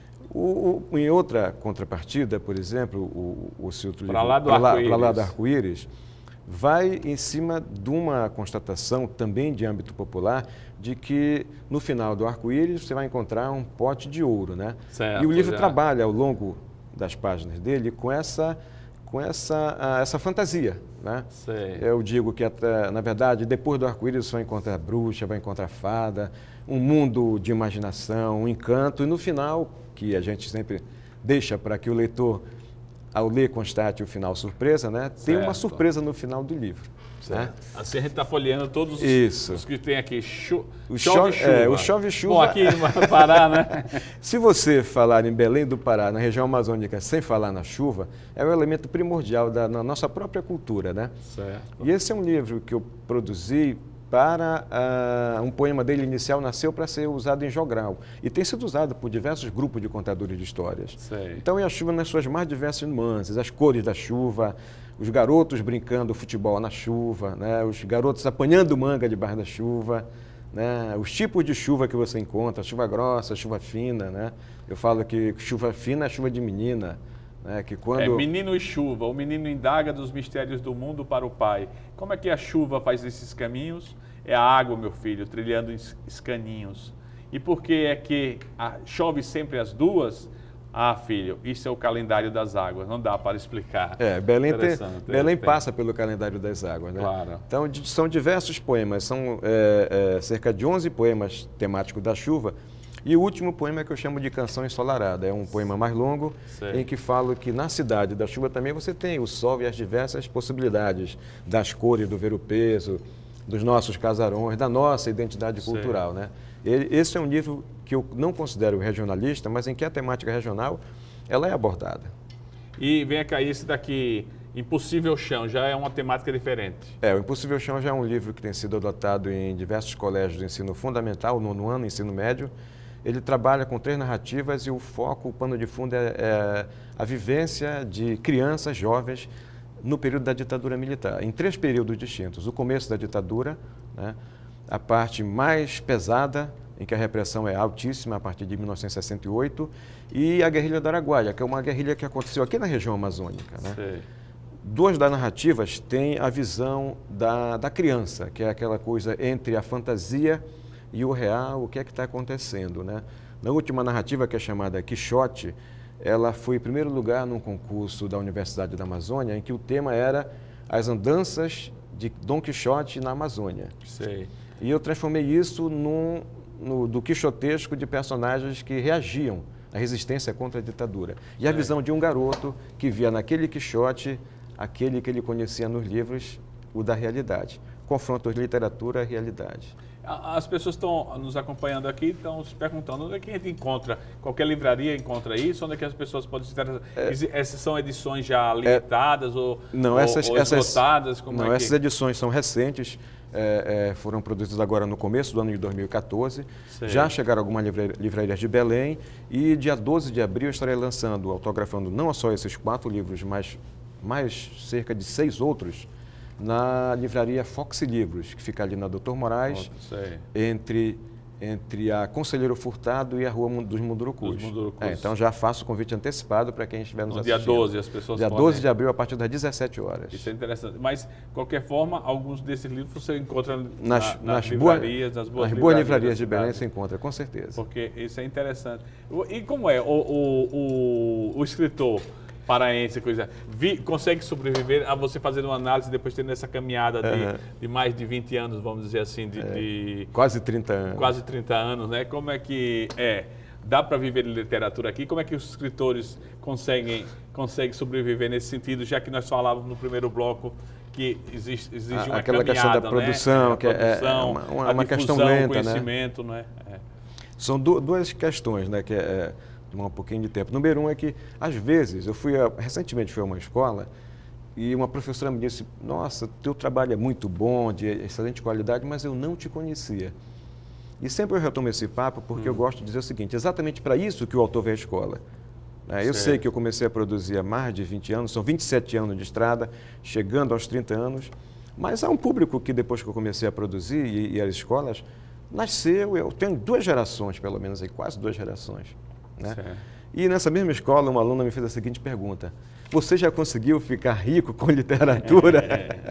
Em outra contrapartida, por exemplo, o seu livro, Para lá do Arco-Íris, vai em cima de uma constatação também de âmbito popular de que no final do arco-íris você vai encontrar um pote de ouro, né? E o livro trabalha ao longo das páginas dele com essa fantasia, né? Eu digo que, na verdade, depois do arco-íris você vai encontrar bruxa, vai encontrar fada, um mundo de imaginação, um encanto, e no final, que a gente sempre deixa para que o leitor, ao ler, constate o final surpresa, né? Tem uma surpresa no final do livro. Né? Assim a gente está folheando todos os que tem aqui. O chove-chuva. Bom, aqui no Pará, né? Se você falar em Belém do Pará, na região amazônica, sem falar na chuva, é um elemento primordial da nossa própria cultura, né? E esse é um livro que eu produzi para um poema dele inicial, nasceu para ser usado em jogral e tem sido usado por diversos grupos de contadores de histórias. Então é a chuva nas suas mais diversas nuances, as cores da chuva, os garotos brincando futebol na chuva, né? Os garotos apanhando manga debaixo da chuva, né? Os tipos de chuva que você encontra, chuva grossa, chuva fina, né? Eu falo que chuva fina é chuva de menina. Que quando... menino e chuva, o menino indaga dos mistérios do mundo para o pai. Como é que a chuva faz esses caminhos? É a água, meu filho, trilhando escaninhos. E por que é que chove sempre às 2? Ah, filho, isso é o calendário das águas, não dá para explicar. Belém passa pelo calendário das águas, né? Claro. Então, são diversos poemas, são cerca de 11 poemas temáticos da chuva. E o último poema que eu chamo de Canção Ensolarada. É um poema mais longo, em que falo que na cidade da chuva também você tem o sol e as diversas possibilidades das cores, do ver-o-peso, dos nossos casarões, da nossa identidade cultural, né? Esse é um livro que eu não considero regionalista, mas em que a temática regional ela é abordada. E vem cá, esse daqui, Impossível Chão, já é uma temática diferente. O Impossível Chão já é um livro que tem sido adotado em diversos colégios de ensino fundamental, 9º ano, ensino médio. Ele trabalha com 3 narrativas e o foco, o pano de fundo é a vivência de crianças, jovens, no período da ditadura militar, em 3 períodos distintos. O começo da ditadura, né, a parte mais pesada, em que a repressão é altíssima, a partir de 1968, e a guerrilha do Araguaia, que é uma guerrilha que aconteceu aqui na região amazônica. Né? 2 das narrativas têm a visão da criança, que é aquela coisa entre a fantasia e o real, o que é que está acontecendo, né? Na última narrativa, que é chamada Quixote, ela foi em primeiro lugar num concurso da Universidade da Amazônia, em que o tema era as andanças de Dom Quixote na Amazônia. E eu transformei isso do quixotesco de personagens que reagiam à resistência contra a ditadura. E a visão de um garoto que via naquele Quixote aquele que ele conhecia nos livros, o da realidade. Confronto literatura e realidade. As pessoas estão nos acompanhando aqui, estão se perguntando onde é que a gente encontra, qualquer livraria encontra isso, onde é que as pessoas podem se interessar? Essas são edições já limitadas ou esgotadas? Essas edições são recentes, foram produzidas agora no começo do ano de 2014, já chegaram algumas livrarias de Belém e dia 12 de abril eu estarei lançando, autografando não só esses 4 livros, mas mais cerca de 6 outros, na livraria Fox Livros, que fica ali na Doutor Moraes, entre entre a Conselheiro Furtado e a Rua dos Mundurucus. Então já faço o convite antecipado para quem estiver nos assistindo. Dia 12, as pessoas Dia 12 de abril, a partir das 17 horas. Isso é interessante. Mas, de qualquer forma, alguns desses livros você encontra nas livrarias, nas boas livrarias de Belém se encontra, com certeza. Porque isso é interessante. E como é o escritor paraense, consegue sobreviver a você fazer uma análise depois tendo essa caminhada de mais de 20 anos, vamos dizer assim, quase 30 anos. Quase 30 anos, né? Como é que dá para viver literatura aqui? Como é que os escritores conseguem sobreviver nesse sentido, já que nós falávamos no primeiro bloco que exige uma aquela caminhada, questão da produção, né? Que é uma questão lenta, o conhecimento, né? São duas questões, né? Que tomar um pouquinho de tempo. Número um é que, às vezes, recentemente fui a uma escola e uma professora me disse, nossa, teu trabalho é muito bom, de excelente qualidade, mas eu não te conhecia. E sempre eu retomo esse papo porque eu gosto de dizer o seguinte, exatamente para isso que o autor veio à escola. Eu sei que eu comecei a produzir há mais de 20 anos, são 27 anos de estrada, chegando aos 30 anos, mas há um público que depois que eu comecei a produzir e as escolas, nasceu, eu tenho 2 gerações, pelo menos, aí, quase 2 gerações. Né? E nessa mesma escola, uma aluna me fez a seguinte pergunta, você já conseguiu ficar rico com literatura?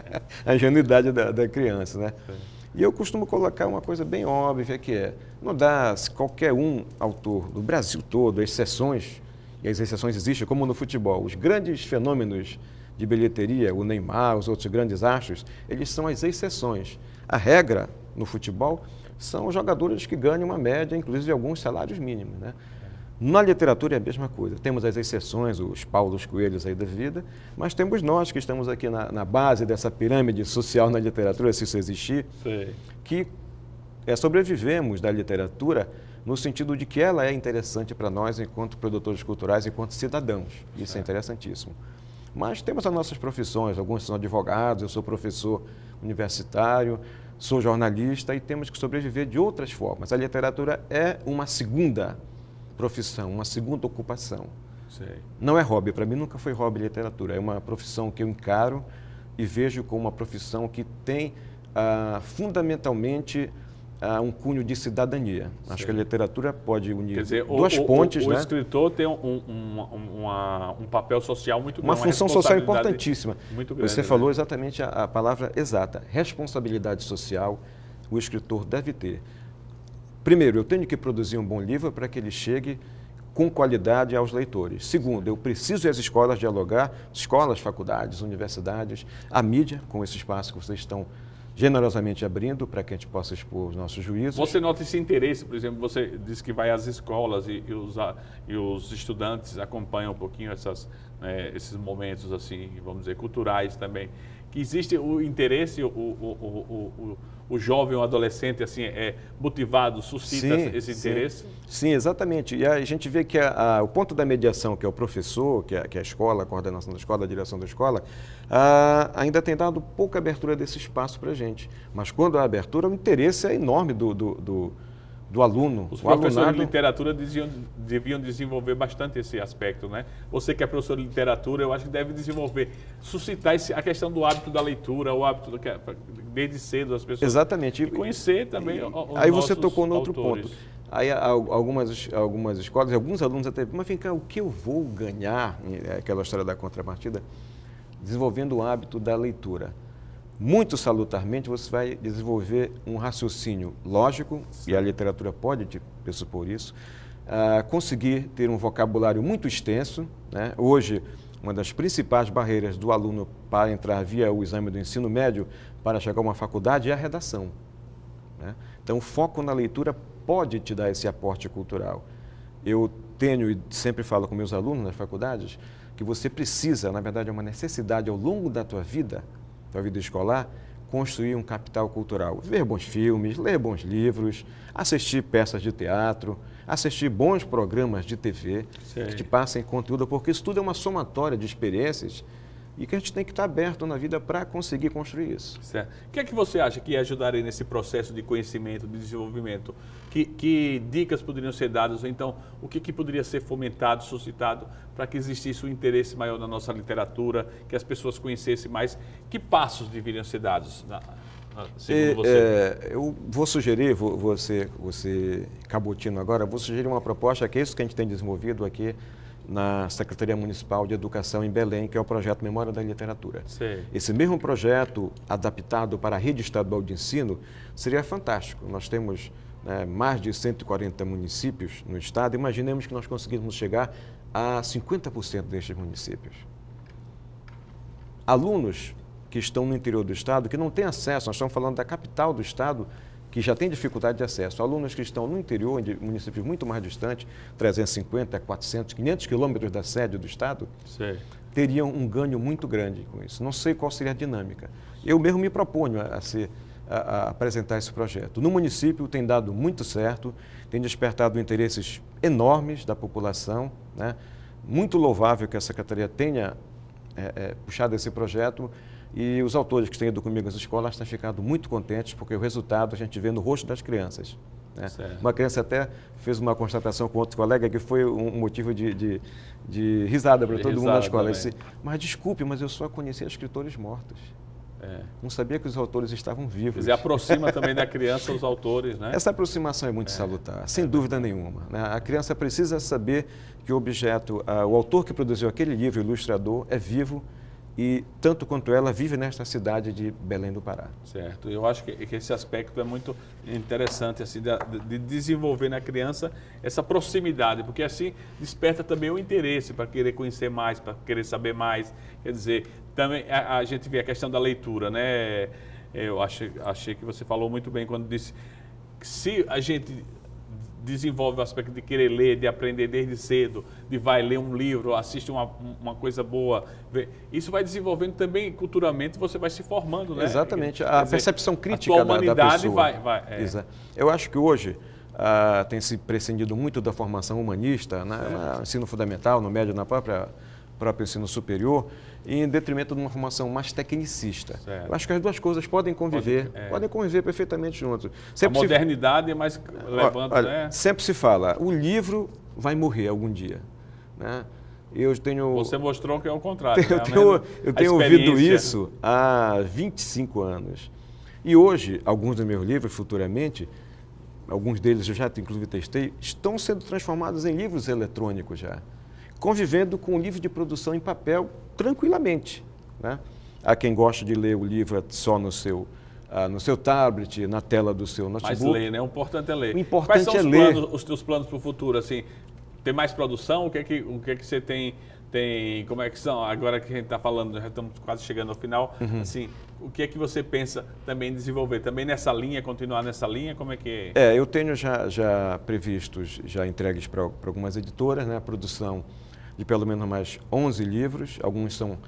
A ingenuidade da criança, né? E eu costumo colocar uma coisa bem óbvia, que não dá, se qualquer autor do Brasil todo, exceções, e as exceções existem, como no futebol, os grandes fenômenos de bilheteria, o Neymar, os outros grandes astros, eles são as exceções. A regra no futebol são os jogadores que ganham uma média, inclusive de alguns salários mínimos, né? Na literatura é a mesma coisa. Temos as exceções, os Paulos Coelhos aí da vida, mas temos nós que estamos aqui na base dessa pirâmide social na literatura, se isso existir, que sobrevivemos da literatura no sentido de que ela é interessante para nós enquanto produtores culturais, enquanto cidadãos. Isso é interessantíssimo. Mas temos as nossas profissões, alguns são advogados, eu sou professor universitário, sou jornalista e temos que sobreviver de outras formas. A literatura é uma segunda profissão, uma segunda ocupação. Não é hobby, para mim nunca foi hobby literatura, é uma profissão que eu encaro e vejo como uma profissão que tem fundamentalmente um cunho de cidadania. Acho que a literatura pode unir duas pontes. O escritor tem um papel social muito grande. Uma função social importantíssima. Muito grande, Você falou exatamente a palavra exata. Responsabilidade social o escritor deve ter. Primeiro, eu tenho que produzir um bom livro para que ele chegue com qualidade aos leitores. Segundo, eu preciso e as escolas dialogar, escolas, faculdades, universidades, a mídia, com esse espaço que vocês estão generosamente abrindo para que a gente possa expor os nossos juízos. Você nota esse interesse, por exemplo, você disse que vai às escolas e os estudantes acompanham um pouquinho esses momentos, assim, vamos dizer, culturais também. Que existe o interesse, o jovem, o adolescente, assim, motivado, suscita esse interesse? Sim, exatamente. E a gente vê que o ponto da mediação, que é o professor, que é a escola, a coordenação da escola, a direção da escola, ainda tem dado pouca abertura desse espaço para a gente. Mas quando há abertura, o interesse é enorme do aluno. Os professores de literatura deviam desenvolver bastante esse aspecto, né? Você que é professor de literatura, eu acho que deve desenvolver, suscitar a questão do hábito da leitura, o hábito desde cedo as pessoas. Exatamente. E conhecer também aí você tocou no outro ponto. Aí algumas escolas, alguns alunos até, mas vem cá, o que eu vou ganhar, aquela história da contrapartida, desenvolvendo o hábito da leitura? Muito salutarmente, você vai desenvolver um raciocínio lógico, e a literatura pode te pressupor isso, conseguir ter um vocabulário muito extenso, né? Hoje, uma das principais barreiras do aluno para entrar via o exame do ensino médio para chegar a uma faculdade é a redação, né? Então, o foco na leitura pode te dar esse aporte cultural. Eu tenho e sempre falo com meus alunos nas faculdades que você precisa, na verdade é uma necessidade ao longo da tua vida escolar, construir um capital cultural. Ver bons filmes, ler bons livros, assistir peças de teatro, assistir bons programas de TV que te passem conteúdo, porque isso tudo é uma somatória de experiências e que a gente tem que estar aberto na vida para conseguir construir isso. Certo. O que é que você acha que ajudaria nesse processo de conhecimento, de desenvolvimento? Que dicas poderiam ser dadas? Ou então, o que poderia ser fomentado, suscitado, para que existisse um interesse maior na nossa literatura, que as pessoas conhecessem mais? Que passos deveriam ser dados? segundo você? Eu vou sugerir, você cabotino agora, vou sugerir uma proposta que é isso que a gente tem desenvolvido aqui na Secretaria Municipal de Educação em Belém, que é o projeto Memória da Literatura. Sei. Esse mesmo projeto, adaptado para a rede estadual de ensino, seria fantástico. Nós temos mais de 140 municípios no estado. Imaginemos que nós conseguimos chegar a 50% destes municípios. Alunos que estão no interior do estado, que não têm acesso, nós estamos falando da capital do estado, que já tem dificuldade de acesso. Alunos que estão no interior, de municípios muito mais distantes, 350, 400, 500 quilômetros da sede do estado, teriam um ganho muito grande com isso. Não sei qual seria a dinâmica. Eu mesmo me proponho a apresentar esse projeto. No município tem dado muito certo, tem despertado interesses enormes da população, né? Muito louvável que a Secretaria tenha puxado esse projeto. E os autores que têm ido comigo às escolas têm ficado muito contentes, porque o resultado a gente vê no rosto das crianças. Né? Uma criança até fez uma constatação com outro colega que foi um motivo de risada para todo mundo na escola. Ele disse, mas desculpe, mas eu só conhecia escritores mortos. Não sabia que os autores estavam vivos. Quer dizer, aproxima também da criança os autores, né? Essa aproximação é muito salutar, sem dúvida nenhuma. Né? A criança precisa saber que o objeto, o autor que produziu aquele livro, o ilustrador, é vivo, e tanto quanto ela vive nesta cidade de Belém do Pará. Certo. Eu acho que esse aspecto é muito interessante, assim, de desenvolver na criança essa proximidade, porque assim desperta também o interesse para querer conhecer mais, para querer saber mais. Quer dizer, também a gente vê a questão da leitura, né? Eu achei que você falou muito bem quando disse que se a gente desenvolve o aspecto de querer ler, de aprender desde cedo, de vai ler um livro, assiste uma coisa boa. Isso vai desenvolvendo também culturalmente, você vai se formando, né? Exatamente, a percepção crítica da humanidade pessoa. Exato. Eu acho que hoje tem se prescindido muito da formação humanista, no ensino fundamental, no médio, na próprio ensino superior, em detrimento de uma formação mais tecnicista. Eu acho que as duas coisas podem conviver perfeitamente juntos. A modernidade é mais levando, né? Sempre se fala, o livro vai morrer algum dia, né? Você mostrou que é o contrário. Eu tenho ouvido isso há 25 anos. E hoje, alguns dos meus livros, futuramente, alguns deles eu já inclusive testei, estão sendo transformados em livros eletrônicos já, convivendo com o livro de produção em papel tranquilamente, né? Há quem gosta de ler o livro só no seu tablet, na tela do seu notebook. Mas ler, né? O importante é ler. O importante Quais são ler. Os teus planos para o futuro? Assim, tem mais produção? O que é que você tem? Como é que são? Agora que a gente está falando, já estamos quase chegando ao final. Assim, o que é que você pensa também em desenvolver? Também nessa linha, continuar nessa linha? Como é que eu tenho já previstos, já entregues para algumas editoras, né? A produção de pelo menos mais 11 livros, alguns são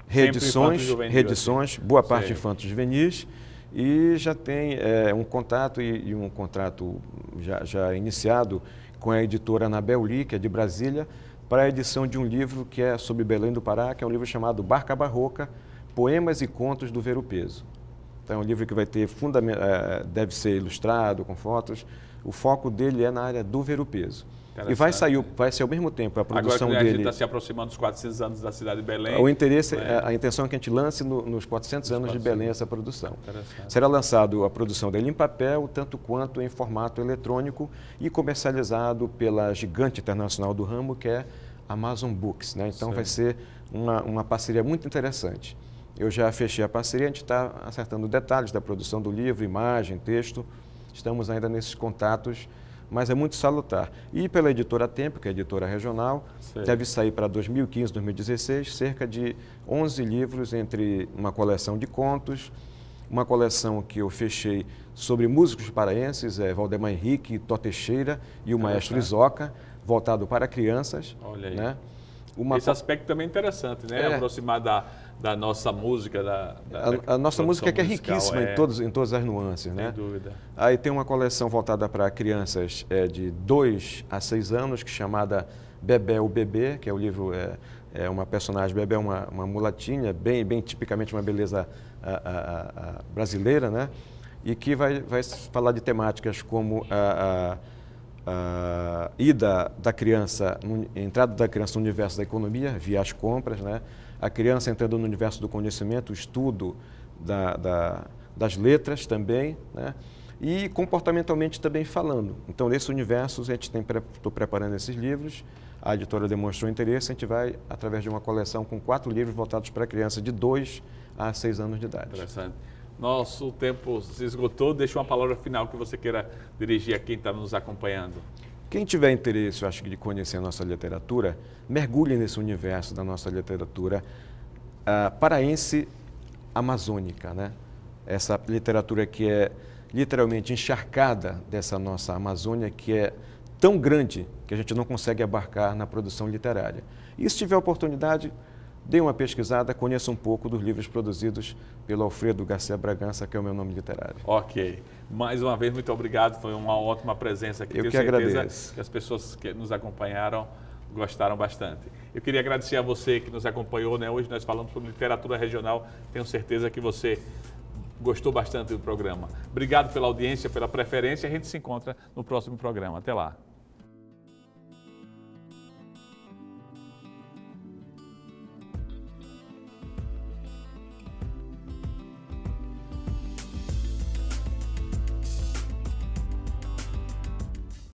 reedições, boa parte infanto-juvenis, e já tem um contato e um contrato já iniciado com a editora Anabel Lee, que é de Brasília, para a edição de um livro que é sobre Belém do Pará, que é um livro chamado Barca Barroca, Poemas e Contos do Ver-o-Peso. Então é um livro que vai ter deve ser ilustrado com fotos. O foco dele é na área do ver-o-peso. E vai ser ao mesmo tempo a produção dele. Agora que a gente dele. está se aproximando dos 400 anos da cidade de Belém. O interesse, a intenção é que a gente lance nos 400 anos de Belém essa produção. Será lançado a produção dele em papel, tanto quanto em formato eletrônico e comercializado pela gigante internacional do ramo, que é a Amazon Books, né? Então vai ser uma parceria muito interessante. Eu já fechei a parceria, a gente está acertando detalhes da produção do livro, imagem, texto. Estamos ainda nesses contatos, mas é muito salutar. E pela editora Tempo, que é a editora regional, deve sair para 2015, 2016, cerca de 11 livros, entre uma coleção de contos, uma coleção que eu fechei sobre músicos paraenses, Valdemar Henrique, Tó Teixeira e o maestro Isoca, voltado para crianças. Olha aí. Né? Esse aspecto também é interessante, né? Aproximar da nossa música, a nossa música que é musical, riquíssima em todas as nuances, né? Sem dúvida. Aí tem uma coleção voltada para crianças de 2 a 6 anos, que é chamada Bebé o Bebê, que é o livro, uma personagem, Bebé é uma mulatinha, bem tipicamente uma beleza brasileira, né? E que vai falar de temáticas como a ida da criança, entrada da criança no universo da economia, via as compras, né? A criança entrando no universo do conhecimento, o estudo das letras também, né? E comportamentalmente também falando. Então, nesse universo, a gente estou preparando esses livros, a editora demonstrou interesse, a gente vai, através de uma coleção com 4 livros voltados para crianças de 2 a 6 anos de idade. Interessante. Nosso tempo se esgotou, deixa uma palavra final que você queira dirigir a quem está nos acompanhando. Quem tiver interesse, eu acho, de conhecer a nossa literatura, mergulhe nesse universo da nossa literatura paraense amazônica, né? Essa literatura que é literalmente encharcada dessa nossa Amazônia, que é tão grande que a gente não consegue abarcar na produção literária. E se tiver oportunidade, dê uma pesquisada, conheça um pouco dos livros produzidos pelo Alfredo Garcia Bragança, que é o meu nome literário. Ok. Mais uma vez, muito obrigado. Foi uma ótima presença aqui. Eu que agradeço. Que as pessoas que nos acompanharam gostaram bastante. Eu queria agradecer a você que nos acompanhou, né? Hoje nós falamos sobre literatura regional. Tenho certeza que você gostou bastante do programa. Obrigado pela audiência, pela preferência. A gente se encontra no próximo programa. Até lá.